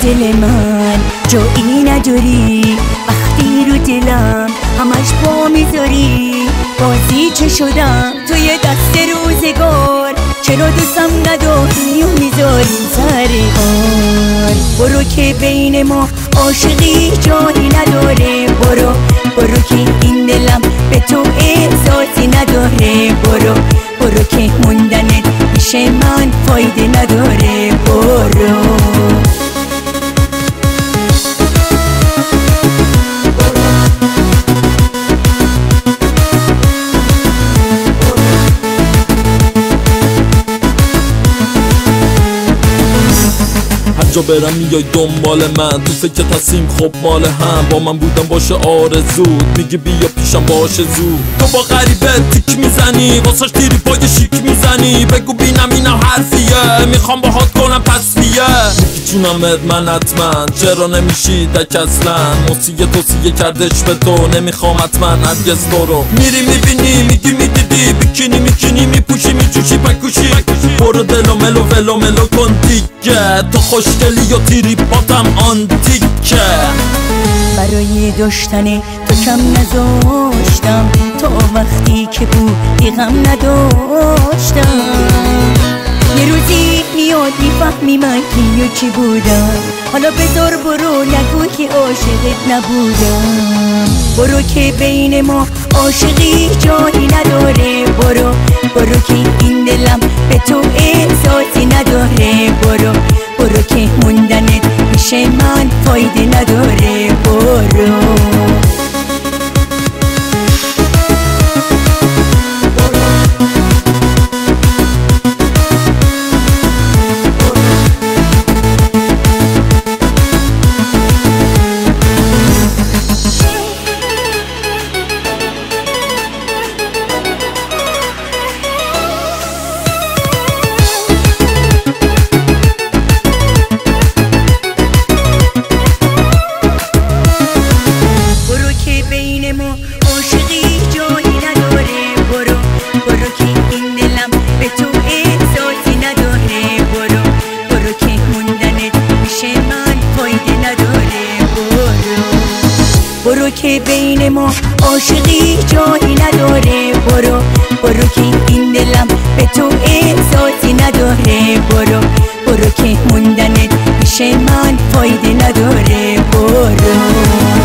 دل من جایی نداری، وقتی رو دلم همش پا میذاری. بازی چه شدم توی دست روزگار، چرا دوستم نداری و میذاری سر کار. برو که بین ما عاشقی جایی نداره، برو که این دلم به تو احساسی نداره. برو که موندنت پیش من فایده نداره. برو جا برم میای دنبال من، تو فکر تصیم خب مال هم. با من بودم باشه آرزود، میگی بیا پیشم باشه زود. تو با غریبه تیک میزنی، واسش تیری پای شیک میزنی. بگو بینم اینم حرفیه، میخوام باهات کنم تصفیه. میگی جونمت من حتما، چرا نمیشی دک اصلا؟ موسیقی توصیه کردش به تو، نمیخوام حتما هرگز تو رو. میری میبینی میگی میدیدی، بیکینی میکنی میپوشی میجوشی پکوشی. برو دلو ملو ولو ملو کن دیگه، تو خوشگلی و تیری پاتم آنتیکه. برای داشتن تو کم نذاشتم، تا وقتی که بودی غم نداشتم. یه روزی میاد میفهمی من کی و کی بودم، حالا بذار برو نگو که عاشقت نبودم. برو که بین ما عاشقی جایی نداره، برو که این دلم به تو احساسی نداره. برو که موندنت پیش من فایده نداره. برو برو که بین ما عاشقی جایی نداره، برو که این دلم به تو احساسی نداره. برو که موندنت پیش من فایده نداره. برو